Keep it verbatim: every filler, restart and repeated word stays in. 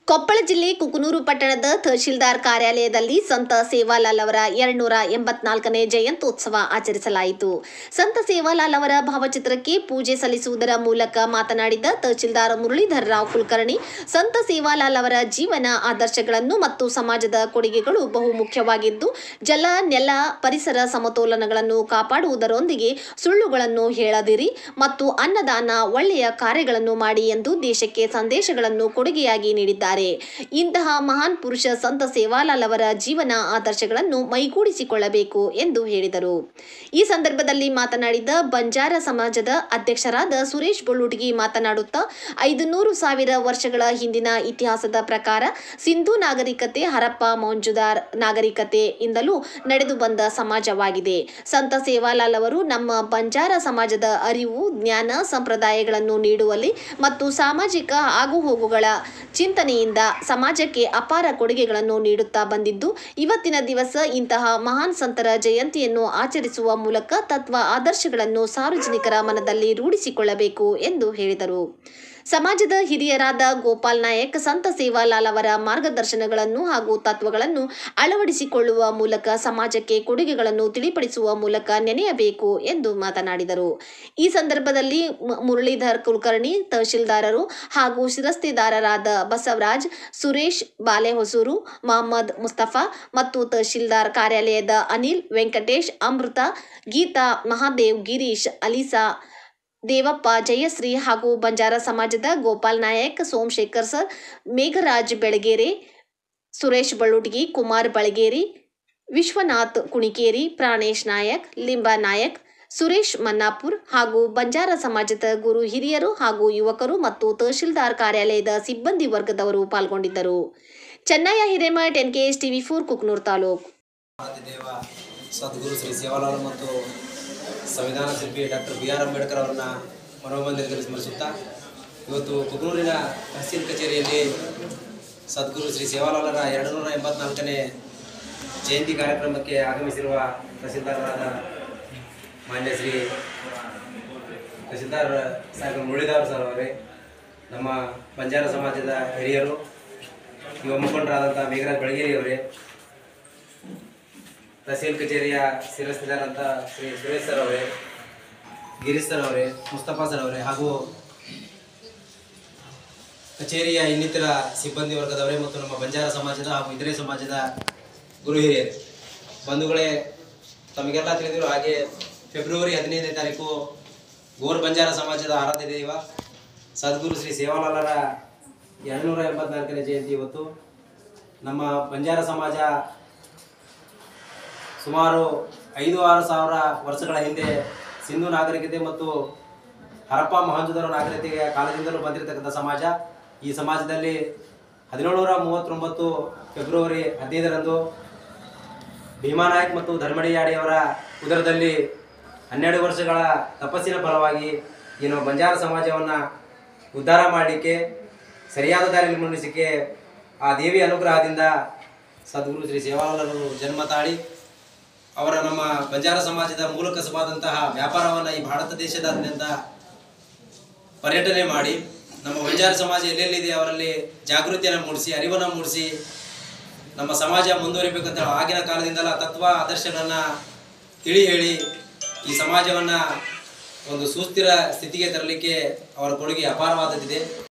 ಕೊಪ್ಪಳ ಜಿಲ್ಲೆ ಕುಕನೂರು ಪಟ್ಟಣದ ತಹಶೀಲ್ದಾರ್ ಕಾರ್ಯಾಲಯದಲ್ಲಿ ಸಂತ ಸೇವಾಲಾಲ್ ಅವರ ಎರಡ್ನೂರ ಎಂಬತ್ನಾಲ್ಕನೇ ಜಯಂತ್ಯೋತ್ಸವ ಆಚರಿಸಲಾಯಿತು. ಸಂತ ಸೇವಾಲಾಲ್ ಅವರ ಭಾವಚಿತ್ರಕ್ಕೆ ಪೂಜೆ ಸಲ್ಲಿಸುವುದರ ಮೂಲಕ ಮಾತನಾಡಿದ ತಹಶೀಲ್ದಾರ್ ಮುರಳೀಧರ್ ರಾವ್ ಕುಲಕರ್ಣಿ, ಸಂತ ಸೇವಾಲಾಲ್ ಅವರ ಜೀವನ ಆದರ್ಶಗಳನ್ನು ಮತ್ತು ಸಮಾಜದ ಕೊಡುಗೆಗಳು ಬಹು ಮುಖ್ಯವಾಗಿದ್ದು, ಜಲ, ನೆಲ, ಪರಿಸರ ಸಮತೋಲನಗಳನ್ನು ಕಾಪಾಡುವುದರೊಂದಿಗೆ ಸುಳ್ಳುಗಳನ್ನು ಹೇಳದಿರಿ ಮತ್ತು ಅನ್ನದಾನ, ಒಳ್ಳೆಯ ಕಾರ್ಯಗಳನ್ನು ಮಾಡಿ ಎಂದು ದೇಶಕ್ಕೆ ಸಂದೇಶಗಳನ್ನು ಕೊಡುಗೆಯಾಗಿ ನೀಡಿದ್ದಾರೆ. ಇಂತಹ ಮಹಾನ್ ಪುರುಷ ಸಂತ ಸೇವಾಲಾಲ್ ಅವರ ಜೀವನ ಆದರ್ಶಗಳನ್ನು ಮೈಗೂಡಿಸಿಕೊಳ್ಳಬೇಕು ಎಂದು ಹೇಳಿದರು. ಈ ಸಂದರ್ಭದಲ್ಲಿ ಮಾತನಾಡಿದ ಬಂಜಾರ ಸಮಾಜದ ಅಧ್ಯಕ್ಷರಾದ ಸುರೇಶ್ ಬೊಳ್ಳುಟಗಿ ಮಾತನಾಡುತ್ತಾ, ಐದು ನೂರು ಸಾವಿರ ವರ್ಷಗಳ ಹಿಂದಿನ ಇತಿಹಾಸದ ಪ್ರಕಾರ ಸಿಂಧೂ ನಾಗರಿಕತೆ ಹರಪ್ಪ ಮೊಹೆಂಜೊದಾರೋ ನಾಗರಿಕತೆಯಿಂದಲೂ ನಡೆದು ಬಂದ ಸಮಾಜವಾಗಿದೆ. ಸಂತ ಸೇವಾಲಾಲ್ ಅವರು ನಮ್ಮ ಬಂಜಾರ ಸಮಾಜದ ಅರಿವು, ಜ್ಞಾನ, ಸಂಪ್ರದಾಯಗಳನ್ನು ನೀಡುವಲ್ಲಿ ಮತ್ತು ಸಾಮಾಜಿಕ ಆಗುಹೋಗುಗಳ ಚಿಂತನೆಯಿಂದ ಸಮಾಜಕ್ಕೆ ಅಪಾರ ಕೊಡುಗೆಗಳನ್ನು ನೀಡುತ್ತಾ ಬಂದಿದ್ದು, ಇವತ್ತಿನ ದಿವಸ ಇಂತಹ ಮಹಾನ್ ಸಂತರ ಜಯಂತಿಯನ್ನು ಆಚರಿಸುವ ಮೂಲಕ ತತ್ವ ಆದರ್ಶಗಳನ್ನು ಸಾರ್ವಜನಿಕರ ಮನದಲ್ಲಿ ರೂಢಿಸಿಕೊಳ್ಳಬೇಕು ಎಂದು ಹೇಳಿದರು. ಸಮಾಜದ ಹಿರಿಯರಾದ ಗೋಪಾಲ್ ನಾಯಕ್ ಸಂತ ಸೇವಾಲಾಲ್ ಅವರ ಮಾರ್ಗದರ್ಶನಗಳನ್ನು ಹಾಗೂ ತತ್ವಗಳನ್ನು ಅಳವಡಿಸಿಕೊಳ್ಳುವ ಮೂಲಕ ಸಮಾಜಕ್ಕೆ ಕೊಡುಗೆಗಳನ್ನು ತಿಳಿಪಡಿಸುವ ಮೂಲಕ ನೆನೆಯಬೇಕು ಎಂದು ಮಾತನಾಡಿದರು. ಈ ಸಂದರ್ಭದಲ್ಲಿ ಮುರಳೀಧರ್ ಕುಲಕರ್ಣಿ, ತಹಶೀಲ್ದಾರರು ಹಾಗೂ ಶಿರಸ್ತೆದಾರರಾದ ಬಸವರಾಜ್, ಸುರೇಶ್ ಬಾಲೆಹೊಸೂರು, ಮಹಮ್ಮದ್ ಮುಸ್ತಫಾ ಮತ್ತು ತಹಶೀಲ್ದಾರ್ ಕಾರ್ಯಾಲಯದ ಅನಿಲ್, ವೆಂಕಟೇಶ್, ಅಮೃತ, ಗೀತಾ, ಮಹಾದೇವ್, ಗಿರೀಶ್, ಅಲಿಸಾ, ದೇವಪ್ಪ, ಜಯಶ್ರೀ ಹಾಗೂ ಬಂಜಾರ ಸಮಾಜದ ಗೋಪಾಲ್ ನಾಯಕ್, ಸೋಮಶೇಖರ್ ಸರ್, ಮೇಘರಾಜ್ ಬೆಳಗೇರೆ, ಸುರೇಶ್ ಬಳ್ಳುಟಗಿ, ಕುಮಾರ್ ಬಳಗೇರಿ, ವಿಶ್ವನಾಥ್ ಕುಣಿಕೇರಿ, ಪ್ರಾಣೇಶ್ ನಾಯಕ್, ಲಿಂಬಾ ನಾಯಕ್, ಸುರೇಶ್ ಮನ್ನಾಪುರ್ ಹಾಗೂ ಬಂಜಾರ ಸಮಾಜದ ಗುರು ಹಿರಿಯರು ಹಾಗೂ ಯುವಕರು ಮತ್ತು ತಹಶೀಲ್ದಾರ್ ಕಾರ್ಯಾಲಯದ ಸಿಬ್ಬಂದಿ ವರ್ಗದವರು ಪಾಲ್ಗೊಂಡಿದ್ದರು. Chennayya Hiremath, N K S TV four, Kukanur taluk. Sadguru Shri Sevalal ಮತ್ತು ಸಂವಿಧಾನ ಶಿಲ್ಪಿ ಡಾಕ್ಟರ್ ಬಿ ಆರ್ ಅಂಬೇಡ್ಕರ್ ಅವರನ್ನ ಮನೋಮಂದಿರದಲ್ಲಿ ಸ್ಮರಿಸುತ್ತಾ, ಇವತ್ತು ಕುಕನೂರಿನ ತಹಸೀಲ್ ಕಚೇರಿಯಲ್ಲಿ ಸದ್ಗುರು ಶ್ರೀ ಸೇವಾಲಾಲರ ಎರಡು ನೂರ ಎಂಬತ್ನಾಲ್ಕನೇ ಜಯಂತಿ ಕಾರ್ಯಕ್ರಮಕ್ಕೆ ಆಗಮಿಸಿರುವ ತಹಸೀಲ್ದಾರರಾದ ಮಾನ್ಯ ಶ್ರೀ ತಹಸೀಲ್ದಾರ್ ಸಾಹೇಬ್ ಮುರಳೀಧರ್ ಸರ್ ಅವರೇ, ನಮ್ಮ ಬಂಜಾರ ಸಮಾಜದ ಹಿರಿಯರು, ಯುವ ಮುಖಂಡರಾದಂಥ ಮೇಘರಾಜ್ ಬೆಳಗೇರಿ ಅವರೇ, ತಹಸೀಲ್ ಕಚೇರಿಯ ಶಿರಸ್ತೆದಾರಂಥ ಶ್ರೀ ಸುರೇಶ್ ಸರ್ ಅವರೇ, ಗಿರೀಶ್ ಸರ್ ಅವರೇ, ಮುಸ್ತಫಾ ಸರ್ ಅವರೇ ಹಾಗೂ ಕಚೇರಿಯ ಇನ್ನಿತರ ಸಿಬ್ಬಂದಿ ವರ್ಗದವರೇ ಮತ್ತು ನಮ್ಮ ಬಂಜಾರ ಸಮಾಜದ ಹಾಗೂ ಇತರೆ ಸಮಾಜದ ಗುರು ಹಿರಿಯರು, ಬಂಧುಗಳೇ, ತಮಗೆಲ್ಲ ತಿಳಿದಿರೋ ಹಾಗೆ ಫೆಬ್ರವರಿ ಹದಿನೈದನೇ ತಾರೀಕು ಗೋರ್ ಬಂಜಾರ ಸಮಾಜದ ಆರಾಧ್ಯ ದೈವ ಸದ್ಗುರು ಶ್ರೀ ಸೇವಾಲಾಲರ ಎರಡುನೂರ ಎಂಬತ್ನಾಲ್ಕನೇ ಜಯಂತಿ. ಇವತ್ತು ನಮ್ಮ ಬಂಜಾರ ಸಮಾಜ ಸುಮಾರು ಐದು ಆರು ಸಾವಿರ ವರ್ಷಗಳ ಹಿಂದೆ ಸಿಂಧೂ ನಾಗರಿಕತೆ ಮತ್ತು ಹರಪ್ಪ ಮೊಹೆಂಜೊದಾರೋ ನಾಗರಿಕತೆಯ ಕಾಲದಿಂದಲೂ ಬಂದಿರತಕ್ಕಂಥ ಸಮಾಜ. ಈ ಸಮಾಜದಲ್ಲಿ ಹದಿನೇಳುನೂರ ಮೂವತ್ತೊಂಬತ್ತು ಫೆಬ್ರವರಿ ಹದಿನೈದರಂದು ಭೀಮಾನಾಯಕ್ ಮತ್ತು ಧರ್ಮಡಿಯಾಡಿಯವರ ಉದರದಲ್ಲಿ ಹನ್ನೆರಡು ವರ್ಷಗಳ ತಪಸ್ಸಿನ ಫಲವಾಗಿ ಏನು ಬಂಜಾರ ಸಮಾಜವನ್ನು ಉದ್ಧಾರ ಮಾಡಲಿಕ್ಕೆ, ಸರಿಯಾದ ದಾರಿಯಲ್ಲಿ ಮುನ್ನಡೆಸಲಿಕ್ಕೆ ಆ ದೇವಿಯ ಅನುಗ್ರಹದಿಂದ ಸದ್ಗುರು ಶ್ರೀ ಸೇವಾಲಾಲರು ಜನ್ಮ ತಾಳಿ ಅವರ ನಮ್ಮ ಬಂಜಾರ ಸಮಾಜದ ಮೂಲ ಕಸಬಾದಂತಹ ವ್ಯಾಪಾರವನ್ನು ಈ ಭಾರತ ದೇಶದಾದ್ಯಂತ ಪರ್ಯಟನೆ ಮಾಡಿ ನಮ್ಮ ಬಂಜಾರ ಸಮಾಜ ಎಲ್ಲೆಲ್ಲಿದೆ ಅವರಲ್ಲಿ ಜಾಗೃತಿಯನ್ನು ಮೂಡಿಸಿ, ಅರಿವನ್ನು ಮೂಡಿಸಿ ನಮ್ಮ ಸಮಾಜ ಮುಂದುವರಿಬೇಕಂತ ಆಗಿನ ಕಾಲದಿಂದಲ ತತ್ವ ಆದರ್ಶಗಳನ್ನು ತಿಳಿ ಹೇಳಿ ಈ ಸಮಾಜವನ್ನು ಒಂದು ಸುಸ್ಥಿರ ಸ್ಥಿತಿಗೆ ತರಲಿಕ್ಕೆ ಅವರ ಕೊಡುಗೆ ಅಪಾರವಾದದ್ದಿದೆ.